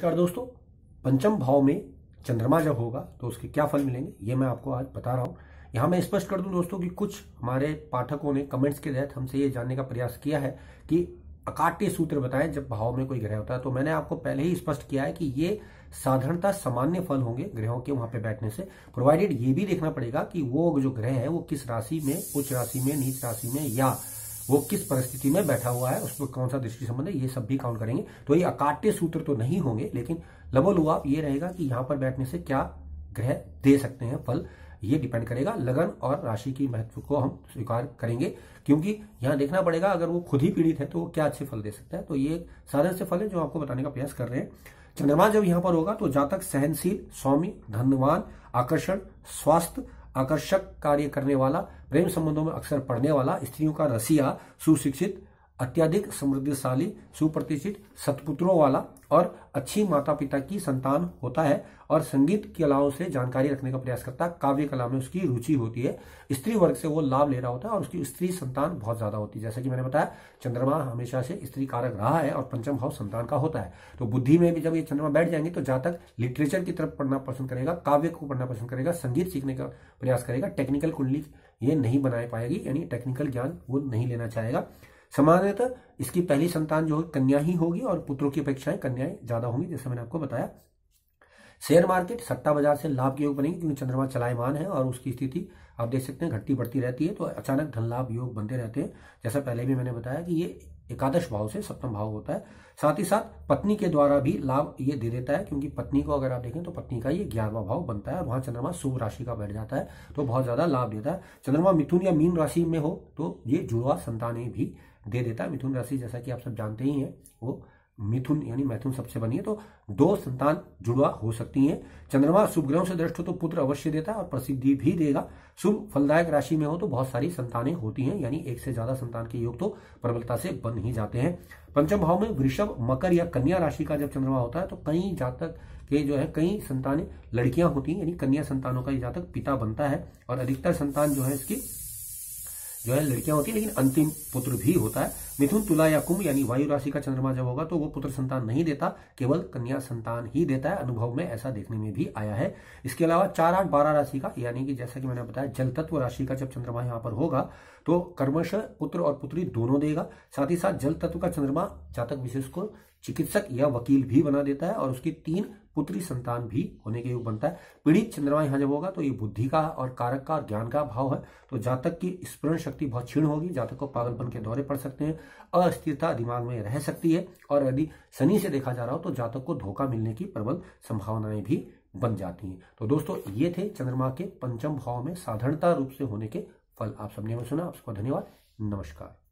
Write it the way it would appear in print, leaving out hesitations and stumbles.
नमस्कार दोस्तों। पंचम भाव में चंद्रमा जब होगा तो उसके क्या फल मिलेंगे ये मैं आपको आज बता रहा हूं। यहां मैं स्पष्ट कर दूं दोस्तों कि कुछ हमारे पाठकों ने कमेंट्स के तहत हमसे ये जानने का प्रयास किया है कि अकाट्य सूत्र बताएं जब भाव में कोई ग्रह होता है। तो मैंने आपको पहले ही स्पष्ट किया है कि ये साधारणतः सामान्य फल होंगे ग्रहों के वहां पे बैठने से, प्रोवाइडेड ये भी देखना पड़ेगा कि वो जो ग्रह है वो किस राशि में, उच्च राशि में, नीच राशि में, या वो किस परिस्थिति में बैठा हुआ है, उस पर कौन सा दृष्टि संबंध है, ये सब भी काउंट करेंगे। तो ये अकाट्य सूत्र तो नहीं होंगे, लेकिन लबोलुआब ये रहेगा कि यहां पर बैठने से क्या ग्रह दे सकते हैं फल, ये डिपेंड करेगा। लगन और राशि की महत्व को हम स्वीकार करेंगे, क्योंकि यहां देखना पड़ेगा अगर वो खुद ही पीड़ित है तो वो क्या अच्छे फल दे सकता है। तो ये साधारण से फल है जो आपको बताने का प्रयास कर रहे हैं। चंद्रमा जब यहां पर होगा तो जातक सहनशील, सौम्य, धनवान, आकर्षण, स्वास्थ्य, आकर्षक कार्य करने वाला, प्रेम संबंधों में अक्सर पड़ने वाला, स्त्रियों का रसिया, सुशिक्षित, अत्यधिक समृद्धशाली, सुप्रतिष्ठित, सत्पुत्रों वाला और अच्छी माता पिता की संतान होता है, और संगीत की कलाओं से जानकारी रखने का प्रयास करता है। काव्य कला में उसकी रुचि होती है, स्त्री वर्ग से वो लाभ ले रहा होता है और उसकी स्त्री संतान बहुत ज्यादा होती है। जैसा कि मैंने बताया, चंद्रमा हमेशा से स्त्री कारक रहा है और पंचम भाव संतान का होता है। तो बुद्धि में भी जब ये चंद्रमा बैठ जाएंगे तो जातक लिटरेचर की तरफ पढ़ना पसंद करेगा, काव्य को पढ़ना पसंद करेगा, संगीत सीखने का प्रयास करेगा। टेक्निकल कुंडली ये नहीं बना पाएगी, यानी टेक्निकल ज्ञान वो नहीं लेना चाहेगा। सामान्यतः इसकी पहली संतान जो है कन्या ही होगी और पुत्रों की अपेक्षाएं कन्याएं ज्यादा होंगी, जैसे मैंने आपको बताया। शेयर मार्केट, सट्टा बाजार से लाभ के योग बनेंगे, क्योंकि चंद्रमा चलायमान है और उसकी स्थिति आप देख सकते हैं घटती बढ़ती रहती है, तो अचानक धन लाभ योग बनते रहते हैं। जैसा पहले भी मैंने बताया कि ये एकादश भाव से सप्तम भाव होता है। साथ ही साथ पत्नी के द्वारा भी लाभ ये दे देता है, क्योंकि पत्नी को अगर आप देखें तो पत्नी का ये 11वां भाव बनता है और वहां चंद्रमा शुभ राशि का बैठ जाता है, तो बहुत ज्यादा लाभ देता है। चंद्रमा मिथुन या मीन राशि में हो तो ये जुड़वा संतानें भी दे देता है। मिथुन राशि जैसा कि आप सब जानते ही हैं, वो मिथुन यानी मैथुन सबसे बनी है, तो 2 संतान जुड़वा हो सकती हैं। चंद्रमा शुभ ग्रहों से दृष्ट हो तो पुत्र अवश्य देता है और प्रसिद्धि भी देगा। शुभ फलदायक राशि में हो तो बहुत सारी संतानें होती हैं, यानी एक से ज्यादा संतान के योग तो प्रबलता से बन ही जाते हैं। पंचम भाव में वृषभ, मकर या कन्या राशि का जब चंद्रमा होता है तो कई जातक के जो है कई संतानें लड़कियां होती हैं, यानी कन्या संतानों का ये जातक पिता बनता है, और अधिकतर संतान जो है इसकी जो है लड़कियां होती है, लेकिन अंतिम पुत्र भी होता है। मिथुन, तुला या कुंभ यानी वायु राशि का चंद्रमा जब होगा तो वो पुत्र संतान नहीं देता, केवल कन्या संतान ही देता है। अनुभव में ऐसा देखने में भी आया है। इसके अलावा 4, 8, 12 राशि का, यानी कि जैसा कि मैंने बताया जल तत्व राशि का जब चंद्रमा यहाँ पर होगा तो कर्मश पुत्र और पुत्री दोनों देगा। साथ ही साथ जल तत्व का चंद्रमा जातक विशेष को चिकित्सक या वकील भी बना देता है और उसकी 3 पुत्री संतान भी होने के योग बनता है। पीड़ित चंद्रमा यहां जब होगा तो ये बुद्धि का और कारक का और ज्ञान का भाव है, तो जातक की स्मरण शक्ति बहुत क्षीण होगी, जातक को पागलपन के दौरे पड़ सकते हैं, अस्थिरता दिमाग में रह सकती है, और यदि शनि से देखा जा रहा हो तो जातक को धोखा मिलने की प्रबल संभावनाएं भी बन जाती हैं। तो दोस्तों ये थे चंद्रमा के पंचम भाव में साधारणता रूप से होने के फल। आप सबने हमें सुना, आपको धन्यवाद, नमस्कार।